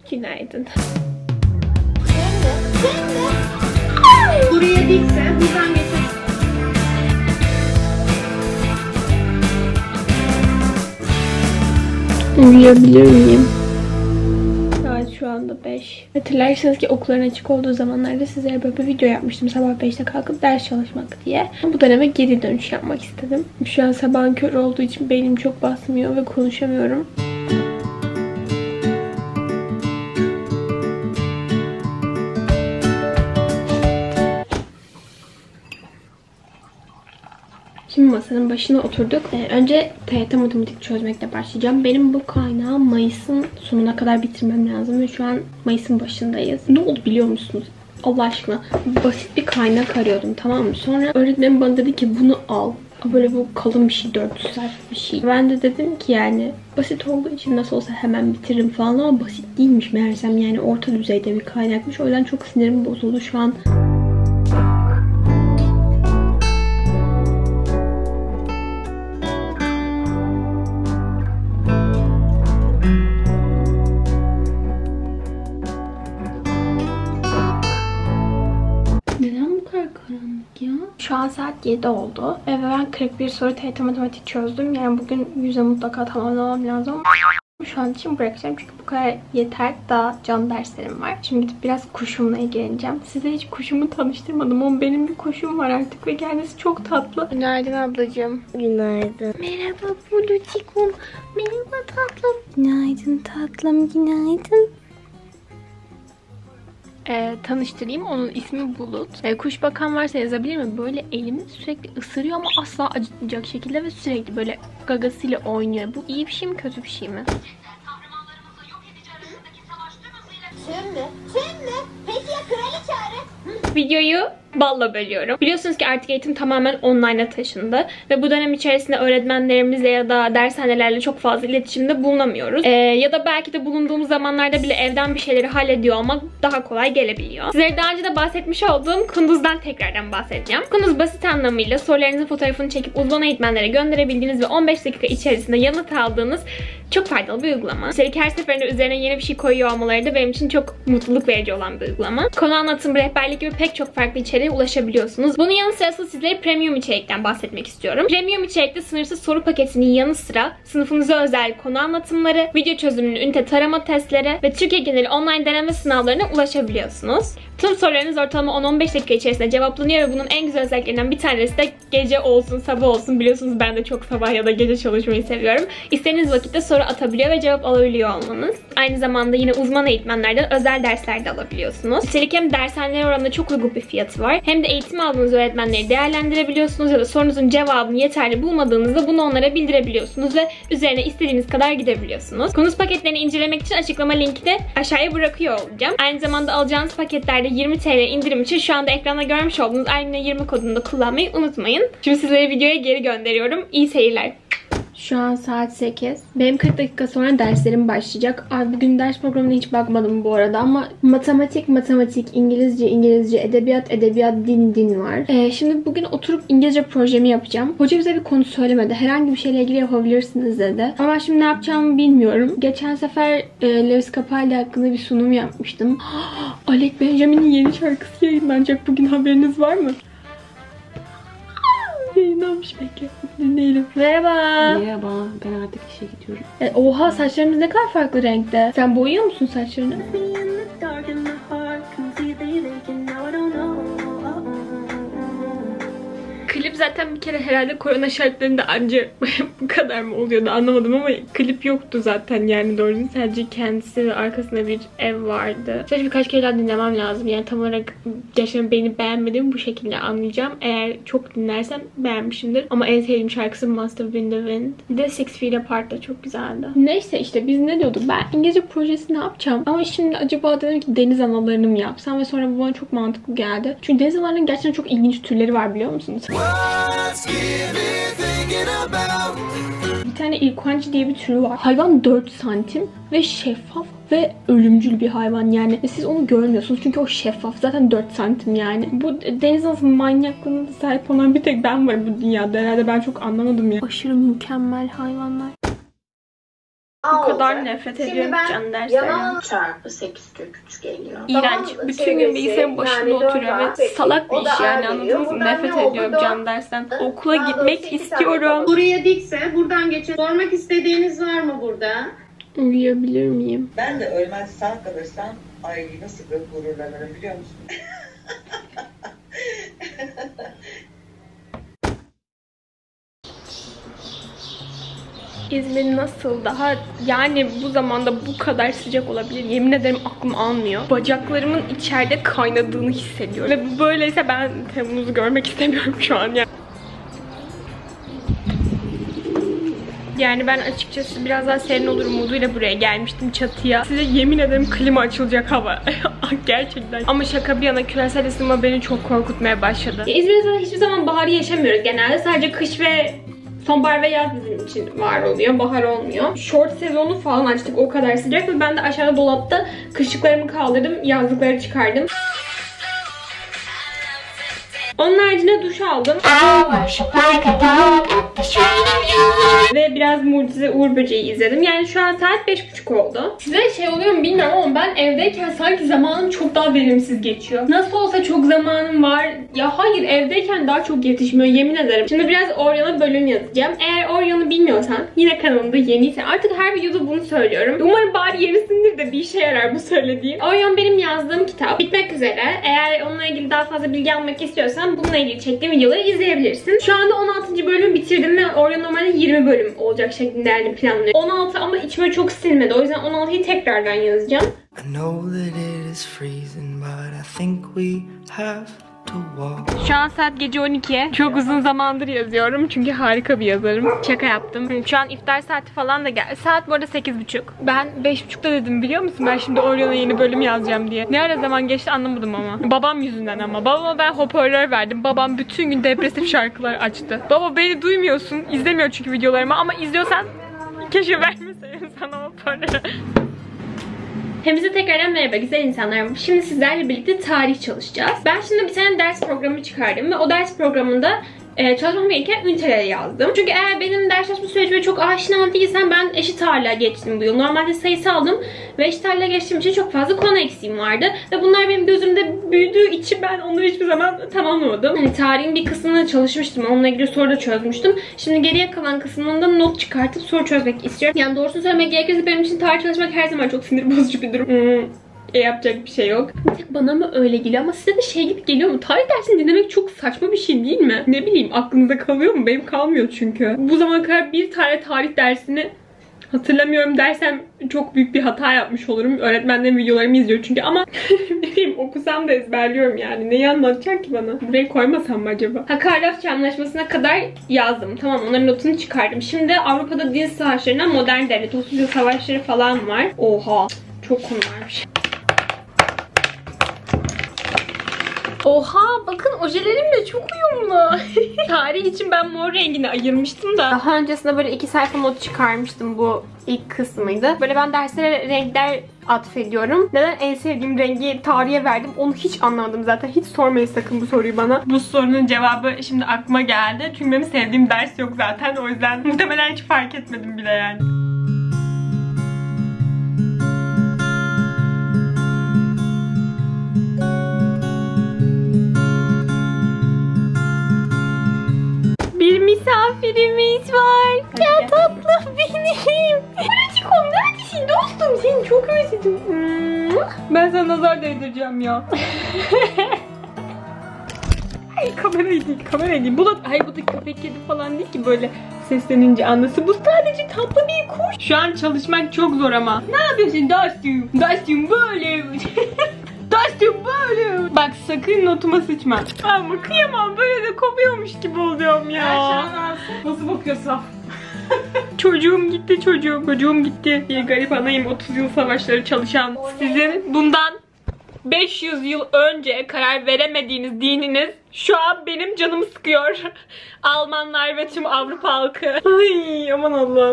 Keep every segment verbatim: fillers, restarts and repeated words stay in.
Günaydın. Şimdi, şimdi. Buraya dikse buradan getir. Uyuyabilir miyim? Saat şu anda beş. Hatırlarsanız ki okulların açık olduğu zamanlarda sizlere böyle bir video yapmıştım. Sabah beşte kalkıp ders çalışmak diye. Bu döneme geri dönüş yapmak istedim. Şu an sabahın körü olduğu için beynim çok basmıyor ve konuşamıyorum. Şimdi masanın başına oturduk. Ee, önce T Y T matematik çözmekle başlayacağım. Benim bu kaynağı Mayıs'ın sonuna kadar bitirmem lazım ve şu an Mayıs'ın başındayız. Ne oldu biliyor musunuz? Allah aşkına basit bir kaynak arıyordum, tamam mı? Sonra öğretmenim bana dedi ki bunu al. Böyle bu kalın bir şey, dört yüz sayfa bir şey. Ben de dedim ki yani basit olduğu için nasıl olsa hemen bitiririm falan ama basit değilmiş meğersem, yani orta düzeyde bir kaynakmış. O yüzden çok sinirim bozuldu şu an. Şu an saat yedi oldu ve ben kırk bir soru T Y T matematik çözdüm. Yani bugün yüze mutlaka tamamlamam lazım. Şu an için bırakacağım çünkü bu kadar yeter. Daha can derslerim var. Şimdi gidip biraz kuşumla ilgileneceğim. Size hiç kuşumu tanıştırmadım ama benim bir kuşum var artık ve kendisi çok tatlı. Günaydın ablacığım. Günaydın. Merhaba Bulucikum. Merhaba tatlım. Günaydın tatlım. Günaydın. Ee, tanıştırayım. Onun ismi Bulut. Ee, kuş bakan varsa yazabilir mi? Böyle elimi sürekli ısırıyor ama asla acıtmayacak şekilde ve sürekli böyle gagasıyla oynuyor. Bu iyi bir şey mi, kötü bir şey mi? Şimdi, şimdi. Peki ya kraliçe arı? Videoyu balla bölüyorum. Biliyorsunuz ki artık eğitim tamamen online'a taşındı. Ve bu dönem içerisinde öğretmenlerimizle ya da dershanelerle çok fazla iletişimde bulunamıyoruz. Ee, ya da belki de bulunduğumuz zamanlarda bile evden bir şeyleri hallediyor olmak daha kolay gelebiliyor. Sizlere daha önce de bahsetmiş olduğum Kunduz'dan tekrardan bahsedeceğim. Kunduz basit anlamıyla sorularınızın fotoğrafını çekip uzman eğitmenlere gönderebildiğiniz ve on beş dakika içerisinde yanıt aldığınız çok faydalı bir uygulama. Üstelik her seferinde üzerine yeni bir şey koyuyor olmaları da benim için çok mutluluk verici olan bir uygulama. Konu anlatım, rehberlik gibi pek çok farklı içeriğe ulaşabiliyorsunuz. Bunun yanı sıra sizlere premium içerikten bahsetmek istiyorum. Premium içerikte sınırsız soru paketinin yanı sıra sınıfınıza özel konu anlatımları, video çözümünün ünite tarama testleri ve Türkiye geneli online deneme sınavlarına ulaşabiliyorsunuz. Tüm sorularınız ortalama on on beş dakika içerisinde cevaplanıyor ve bunun en güzel özelliklerinden bir tanesi de gece olsun, sabah olsun. Biliyorsunuz ben de çok sabah ya da gece çalışmayı seviyorum. İstediğiniz vakitte soru atabiliyor ve cevap alabiliyor olmanız. Aynı zamanda yine uzman eğitmenlerden özel dersler de alabiliyorsunuz. Üstelik hem dershaneler oranında çok uygun bir fiyatı var. Hem de eğitim aldığınız öğretmenleri değerlendirebiliyorsunuz ya da sorunuzun cevabını yeterli bulmadığınızda bunu onlara bildirebiliyorsunuz ve üzerine istediğiniz kadar gidebiliyorsunuz. Kunduz paketlerini incelemek için açıklama linkini aşağıya bırakıyor olacağım. Aynı zamanda alacağınız paketlerde yirmi TL indirim için şu anda ekranda görmüş olduğunuz Aylina yirmi kodunu da kullanmayı unutmayın. Şimdi sizlere videoya geri gönderiyorum. İyi seyirler. Şu an saat sekiz. Benim kırk dakika sonra derslerim başlayacak. Ay, bugün ders programına hiç bakmadım bu arada ama matematik, matematik, İngilizce, İngilizce, edebiyat, edebiyat, din, din var. Ee, şimdi bugün oturup İngilizce projemi yapacağım. Hoca bize bir konu söylemedi. Herhangi bir şeyle ilgili yapabilirsiniz dedi. Ama şimdi ne yapacağımı bilmiyorum. Geçen sefer e, Lewis Capaldi hakkında bir sunum yapmıştım. Alec Benjamin'in yeni şarkısı yayınlanacak. Bugün haberiniz var mı? Yayınlanmış, bekle. Dinleyelim. Merhaba. Merhaba. Ben artık işe gidiyorum. E, oha, saçlarımız ne kadar farklı renkte. Sen boyuyor musun saçlarını? Klip zaten bir kere herhalde korona şartlarında ancak bu kadar mı oluyordu anlamadım ama klip yoktu zaten, yani doğru değil. Sadece kendisi ve arkasında bir ev vardı. Sadece birkaç kere daha dinlemem lazım. Yani tam olarak gerçekten beni beğenmediğimi bu şekilde anlayacağım. Eğer çok dinlersem beğenmişimdir. Ama en sevdiğim şarkısı Must Have Been The Wind. Bir de Six Feet Apart da çok güzeldi. Neyse işte biz ne diyorduk? Ben İngilizce projesi ne yapacağım? Ama şimdi acaba dedim ki deniz analarını mı yapsam ve sonra bu bana çok mantıklı geldi. Çünkü deniz analarının gerçekten çok ilginç türleri var, biliyor musunuz? Bir tane irkuancı diye bir türü var. Hayvan dört santim ve şeffaf ve ölümcül bir hayvan yani. Siz onu görmüyorsunuz çünkü o şeffaf. Zaten dört santim yani. Bu deniz anası manyaklığına sahip olan bir tek ben varım bu dünyada. Herhalde ben çok anlamadım ya. Aşırı mükemmel hayvanlar. Bu kadar nefret ediyorum can derslerinden. Çarpı sekiz kök üç geliyor. İğrenç. Bütün gün bilgisayarın başında oturuyor ve salak bir iş yani, anladınız mı? Nefret ediyorum can dersten. Okula gitmek istiyorum. Buraya dikse buradan geçin. Sormak istediğiniz var mı burada? Uyuyabilir miyim? Ben de ölmez sağ kalırsam ay nasıl bir gururlanırım biliyor musun? İzmir nasıl daha yani bu zamanda bu kadar sıcak olabilir? Yemin ederim aklım almıyor. Bacaklarımın içeride kaynadığını hissediyorum. Ve bu böyleyse ben Temmuz'u görmek istemiyorum şu an ya. Yani ben açıkçası biraz daha serin olur umuduyla buraya gelmiştim çatıya. Size yemin ederim klima açılacak hava. Gerçekten. Ama şaka bir yana küresel ısınma beni çok korkutmaya başladı. Ya İzmir'de hiçbir zaman baharı yaşamıyoruz genelde. Sadece kış ve sonbahar ve yaz bizim için var oluyor. Bahar olmuyor. Short sezonu falan açtık. O kadar sıcak ve ben de aşağıda dolapta kışlıklarımı kaldırdım. Yazlıkları çıkardım. Onun haricinde duş aldım. Ve biraz Mucize Uğur Böceği izledim. Yani şu an saat beş buçuk oldu. Size şey oluyor mu bilmiyorum ama ben evdeyken sanki zamanım çok daha verimsiz geçiyor. Nasıl olsa çok zamanım var. Ya hayır, evdeyken daha çok yetişmiyor yemin ederim. Şimdi biraz Orion'a bölüm yazacağım. Eğer Orion'u bilmiyorsan, yine kanalımda yeniyse, artık her videoda bunu söylüyorum. Umarım bari yenisindir de bir işe yarar bu söylediğim. Orion benim yazdığım kitap. Bitmek üzere. Eğer onunla ilgili daha fazla bilgi almak istiyorsan bununla ilgili çektiğim videoları izleyebilirsin. Şu anda on altıncı bölümü bitirdim ve Orion normalde yirmi bölüm olacak şeklinde yani planlıyorum. on altı ama içime çok silmedi. O yüzden on altıyı tekrardan yazacağım. Şu an saat gece on iki. Çok uzun zamandır yazıyorum çünkü harika bir yazarım. Şaka yaptım. Şu an iftar saati falan da geldi. Saat bu arada sekiz buçuk. Ben beş buçukta dedim biliyor musun? Ben şimdi Orion'a yeni bölüm yazacağım diye. Ne ara zaman geçti anlamadım ama. Babam yüzünden ama. Babama ben hoparlör verdim. Babam bütün gün depresif şarkılar açtı. Baba beni duymuyorsun. İzlemiyor çünkü videolarımı ama izliyorsan keşke vermeseydim sana hoparlör. Hepinize tekrardan merhaba güzel insanlar. Şimdi sizlerle birlikte tarih çalışacağız. Ben şimdi bir tane ders programı çıkardım ve o ders programında e, çalışmam gereken üniteleri yazdım. Çünkü eğer benim ders çalışma sürecime çok aşina değilsen, ben eşit ağırlığa geçtim bu yıl. Normalde sayısı aldım ve eşit ağırlığa geçtiğim için çok fazla konu eksiğim vardı. Ve bunlar benim gözümde büyüdüğü için ben onları hiçbir zaman tamamlamadım. Hani tarihin bir kısmını çalışmıştım. Onunla ilgili soru da çözmüştüm. Şimdi geriye kalan kısmında not çıkartıp soru çözmek istiyorum. Yani doğrusunu söylemek gerekirse benim için tarih çalışmak her zaman çok sinir bozucu bir durum. Hmm. E yapacak bir şey yok. Bir tek bana mı öyle geliyor ama size de şey gibi geliyor mu? Tarih dersini dinlemek çok saçma bir şey değil mi? Ne bileyim, aklınızda kalıyor mu? Benim kalmıyor çünkü. Bu zamana kadar bir tane tarih dersini hatırlamıyorum dersem çok büyük bir hata yapmış olurum. Öğretmenlerin videolarımı izliyor çünkü ama ne bileyim, okusam da ezberliyorum yani. Neyi anlatacak ki bana? Buraya koymasam mı acaba? Ha, Karlofça Anlaşması'na kadar yazdım. Tamam, onların notunu çıkardım. Şimdi Avrupa'da din savaşlarına modern devlet, otuz yıl savaşları falan var. Oha! Çok konu varmış. Oha, bakın ojelerim de çok uyumlu. Tarih için ben mor rengini ayırmıştım da. Daha öncesinde böyle iki sayfa not çıkarmıştım, bu ilk kısmıydı. Böyle ben derslere renkler atfediyorum. Neden en sevdiğim rengi tarihe verdim onu hiç anlamadım zaten. Hiç sormayın sakın bu soruyu bana. Bu sorunun cevabı şimdi aklıma geldi. Çünkü benim sevdiğim ders yok zaten. O yüzden muhtemelen hiç fark etmedim bile yani. Bir misafirimiz var. Ya tatlım benim. Pratikon neredesin dostum? Seni çok özledim. Ben sana nazar değdireceğim ya. Ay kamerayı değil, kamerayı değil. Bu da, hayır bu da köpek kedi falan değil ki böyle seslenince anlasın. Bu sadece tatlı bir kuş. Şu an çalışmak çok zor ama. Ne yapıyorsun dostum? Dostum böyle. Dostum böyle. Bak sakın notuma sıçma. Ama kıyamam, böyle de kopuyormuş gibi oluyorum ya. Nasıl bakıyorsun? Çocuğum gitti çocuğum. Çocuğum gitti. Bir garip anayım, otuz yıl savaşları çalışan. Sizin bundan beş yüz yıl önce karar veremediğiniz dininiz şu an benim canımı sıkıyor. Almanlar ve tüm Avrupa halkı. Ay aman Allah'ım.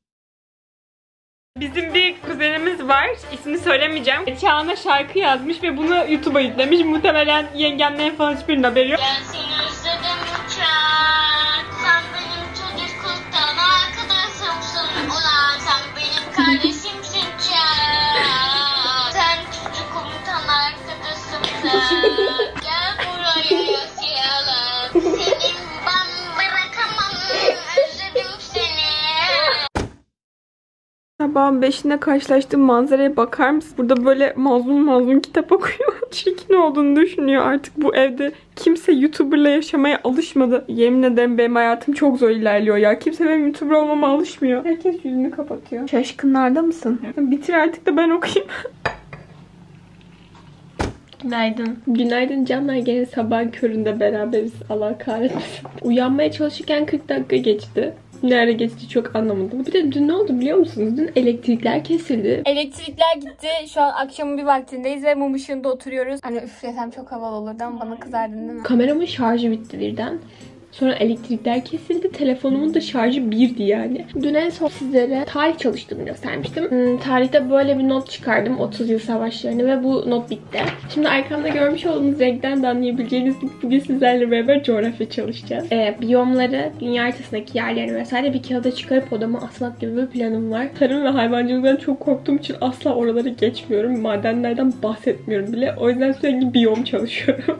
Bizim bir kuzenimiz var. İsmini söylemeyeceğim. Çağan'a şarkı yazmış ve bunu YouTube'a yüklemiş. Muhtemelen yengemlerin falan hiçbirinin haberi yok. Ben seni özledim uçak. Sen benim çocukluktan arkadaşımsın. Ulan sen benim kardeşimsin Kiara. Sen küçük komutan arkadaşımsın. Gel buraya yaşayalım. Senin ben bırakamam. Özledim seni. Sabahın beşinde karşılaştığım manzaraya bakar mısın? Burada böyle mazlum mazlum kitap okuyor. Çirkin olduğunu düşünüyor artık bu evde. Kimse YouTuber'la yaşamaya alışmadı. Yemin ederim benim hayatım çok zor ilerliyor ya. Kimse benim YouTuber olmama alışmıyor. Herkes yüzünü kapatıyor. Şaşkınlarda mısın? Bitir artık da ben okuyayım. Günaydın. Günaydın canlar. Gene sabah köründe beraberiz. Allah kahretmesin. Uyanmaya çalışırken kırk dakika geçti. Nerede geçti çok anlamadım. Bir de dün ne oldu biliyor musunuz? Dün elektrikler kesildi. Elektrikler gitti. Şu an akşamın bir vaktindeyiz ve mum ışığında oturuyoruz. Hani üflesem çok havalı olurdu ama bana kızardın değil mi? Kameramın şarjı bitti birden. Sonra elektrikler kesildi. Telefonumun da şarjı birdi yani. Dün en son sizlere tarih çalıştığımı göstermiştim. Hmm, tarihte böyle bir not çıkardım. otuz yıl savaşlarını ve bu not bitti. Şimdi arkamda görmüş olduğunuz renkten de anlayabileceğiniz gibi bugün sizlerle beraber coğrafya çalışacağız. Ee, biyomları, dünya haritasındaki yerleri vesaire bir kağıda çıkarıp odama asmak gibi bir planım var. Tarım ve hayvancılıktan çok korktuğum için asla oraları geçmiyorum. Madenlerden bahsetmiyorum bile. O yüzden sürekli biyom çalışıyorum.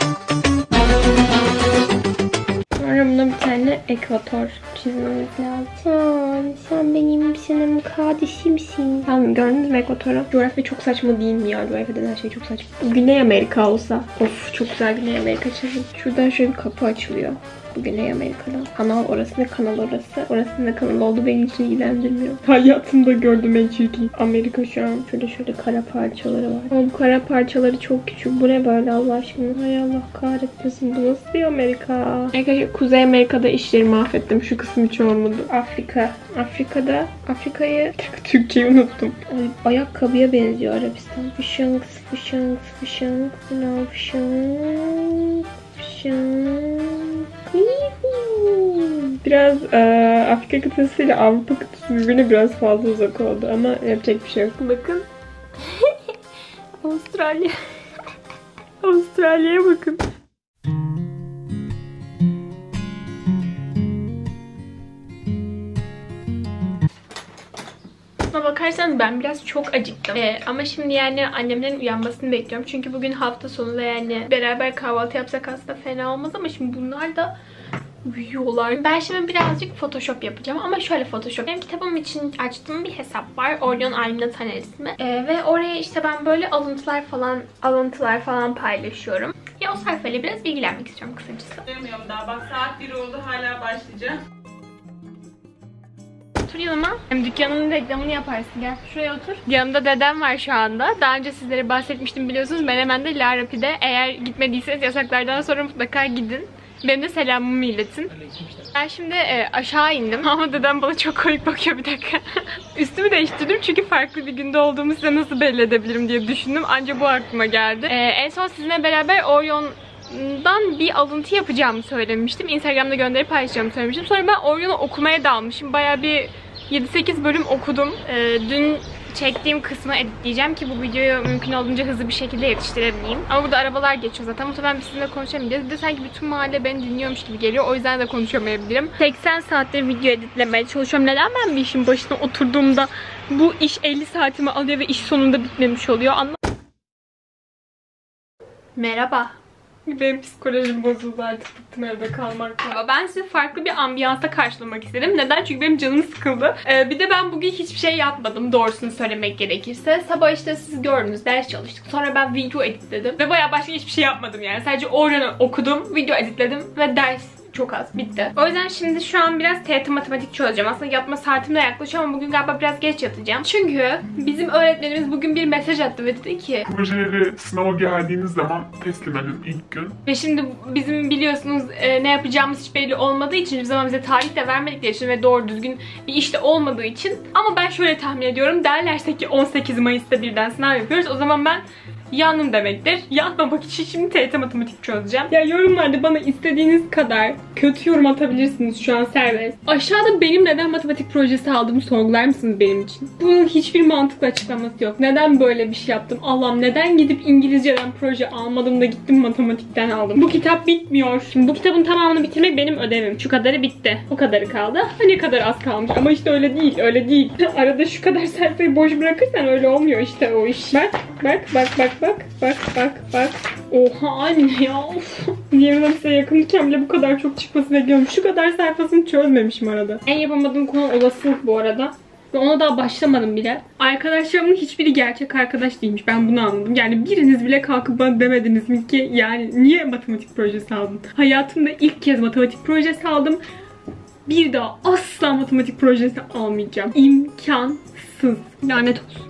Sonra buna bir tane ekvator çizmemiz lazım. Sen, sen benim senin kardeşimsin. Tamam, gördünüz mü ekvatoru? Coğrafya çok saçma değil mi ya? Coğrafyada her şey çok saçma. Güney Amerika olsa. Of, çok güzel Güney Amerika çizim. Şuradan şöyle bir kapı açılıyor. Bu Güney Amerika'da. Kanal orası ne kanal orası. Orası ne kanal oldu beni hiç ilgilendirmiyor. Hayatımda gördüm en çirkin. Amerika şu an. Şöyle şöyle kara parçaları var. Ama bu kara parçaları çok küçük. Bu ne böyle Allah aşkına? Hay Allah kahretmesin. Bu nasıl bir Amerika? Arkadaşlar Kuzey Amerika'da işleri mahvettim. Şu kısım hiç olmadı. Afrika. Afrika'da. Afrika'yı Türkçeyi unuttum. Ay, ayakkabıya benziyor Arabistan. Fışınks, fışınks, fışınks. No, fışınks, fışınks. Biraz e, Afrika kıtası ile Avrupa kıtası birbirine biraz fazla uzak oldu ama yapacak bir şey yok. Bakın. Avustralya. Avustralya'ya bakın. Aslına bakarsanız ben biraz çok acıktım. Ee, ama şimdi yani annemlerin uyanmasını bekliyorum. Çünkü bugün hafta sonu da yani beraber kahvaltı yapsak aslında fena olmaz ama şimdi bunlar da uyuyorlar. Ben şimdi birazcık Photoshop yapacağım ama şöyle Photoshop. Benim kitabım için açtığım bir hesap var. Orion Almina Taner ismi. Ee, ve oraya işte ben böyle alıntılar falan alıntılar falan paylaşıyorum. Ya o sayfayla biraz bilgilenmek istiyorum kısacası. Bilmiyorum daha bak saat bir oldu hala başlayacağım. Otur yanıma. Hem dükkanının reklamını yaparsın. Gel şuraya otur. Yanımda dedem var şu anda. Daha önce sizlere bahsetmiştim biliyorsunuz. Ben hemen de La Rapide'de. Eğer gitmediyseniz yasaklardan sonra mutlaka gidin. Benim de selamımı iletin. Ben şimdi e, aşağı indim ama dedem bana çok komik bakıyor bir dakika. Üstümü değiştirdim çünkü farklı bir günde olduğumu size nasıl belli edebilirim diye düşündüm. Anca bu aklıma geldi. E, en son sizinle beraber Orion'dan bir alıntı yapacağımı söylemiştim. Instagram'da gönderip paylaşacağımı söylemiştim. Sonra ben Orion'u okumaya dalmışım. Bayağı bir yedi sekiz bölüm okudum. E, dün çektiğim kısmı editleyeceğim ki bu videoyu mümkün olduğunca hızlı bir şekilde yetiştirebileyim. Ama burada arabalar geçiyor zaten. Muhtemelen biz sizinle konuşamayacağız. Bir de sanki bütün mahalle beni dinliyormuş gibi geliyor. O yüzden de konuşamayabilirim. seksen saattir video editlemeye çalışıyorum. Neden ben bir işin başına oturduğumda bu iş elli saatimi alıyor ve iş sonunda bitmemiş oluyor? Anla. Merhaba. Benim psikolojim bozuldu artık, bıktım evde kalmakla. Ben sizi farklı bir ambiyansta karşılamak istedim. Neden? Çünkü benim canım sıkıldı. Ee, bir de ben bugün hiçbir şey yapmadım doğrusunu söylemek gerekirse. Sabah işte siz gördünüz, ders çalıştık. Sonra ben video editledim. Ve bayağı başka hiçbir şey yapmadım yani. Sadece Orion'u okudum, video editledim ve ders çok az. Bitti. O yüzden şimdi şu an biraz T Y T matematik çözeceğim. Aslında yatma saatim de yaklaşıyor ama bugün galiba biraz geç yatacağım. Çünkü bizim öğretmenimiz bugün bir mesaj attı ve dedi ki projeleri sınava geldiğiniz zaman teslim edin ilk gün. Ve şimdi bizim biliyorsunuz e, ne yapacağımız hiç belli olmadığı için, hiçbir zaman bize tarih de vermedikleri için ve doğru düzgün bir işte olmadığı için. Ama ben şöyle tahmin ediyorum. Derlerse ki on sekiz Mayıs'ta birden sınav yapıyoruz. O zaman ben yandım demektir. Yanmamak için şimdi T Y T matematik çözeceğim. Ya yorumlarda bana istediğiniz kadar Kötü yorum atabilirsiniz, şu an serbest. Aşağıda benim neden matematik projesi aldığımı sorgular mısınız benim için? Bunun hiçbir mantıklı açıklaması yok. Neden böyle bir şey yaptım? Allah'ım, neden gidip İngilizceden proje almadım da gittim matematikten aldım? Bu kitap bitmiyor. Şimdi bu kitabın tamamını bitirmek benim ödevim. Şu kadarı bitti. O kadarı kaldı. Ha, ne kadar az kalmış. Ama işte öyle değil. Öyle değil. Arada şu kadar sayfayı boş bırakırsan öyle olmuyor işte o iş. Bak bak bak bak bak bak bak bak. Oha anne ya. Of. Diğerinden size yakınken bile bu kadar çok çıkması bekliyorum. Şu kadar sayfasını çözmemişim arada. En yapamadığım konu olasılık bu arada. Ve ona daha başlamadım bile. Arkadaşlarımın hiçbiri gerçek arkadaş değilmiş. Ben bunu anladım. Yani biriniz bile kalkıp bana demediniz mi ki yani niye matematik projesi aldın? Hayatımda ilk kez matematik projesi aldım. Bir daha asla matematik projesi almayacağım. İmkansız. Lanet olsun.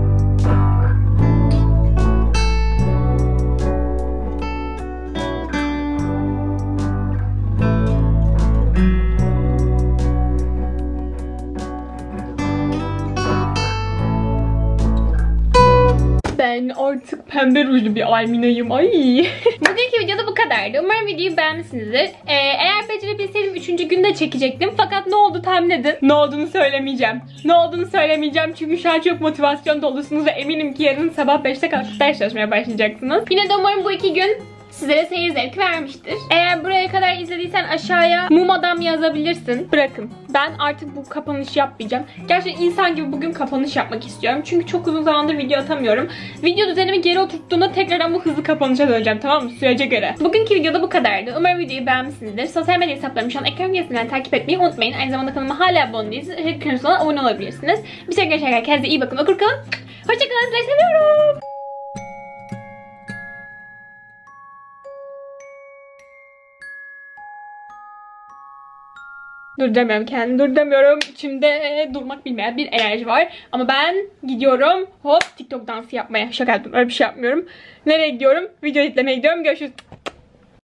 Ben artık pembe rujlu bir Almina'yım. Ay. Bugünkü videoda bu kadardı. Umarım videoyu beğenmişsinizdir. Ee, eğer becerebilseydim üçüncü günde çekecektim. Fakat ne oldu tahmin edin. Ne olduğunu söylemeyeceğim. Ne olduğunu söylemeyeceğim. Çünkü şu an çok motivasyon dolusunuz ve eminim ki yarın sabah beşte kalkıp ders çalışmaya başlayacaksınız. Yine de umarım bu iki gün sizlere seyir zevki vermiştir. Eğer buraya kadar izlediysen aşağıya mum adam yazabilirsin. Bırakın. Ben artık bu kapanışı yapmayacağım. Gerçekten insan gibi bugün kapanış yapmak istiyorum. Çünkü çok uzun zamandır video atamıyorum. Video düzenimi geri oturttuğumda tekrardan bu hızlı kapanışa döneceğim, tamam mı? Sürece göre. Bugünkü videoda bu kadardı. Umarım videoyu beğenmişsinizdir. Sosyal medya hesaplarımı şu an ekran gezisinden takip etmeyi unutmayın. Aynı zamanda kanalıma hala abone değilseniz kanalına abone olabilirsiniz. Bir sonraki görüşene kadar kendinize iyi bakın. Okur kalın. Hoşçakalın. Sizleri seviyorum. Dur demiyorum kendim, dur demiyorum. İçimde durmak bilmeyen bir enerji var. Ama ben gidiyorum hop TikTok dansı yapmaya. Şaka yaptım, öyle bir şey yapmıyorum. Nereye gidiyorum? Video izlemeye gidiyorum. Görüşürüz.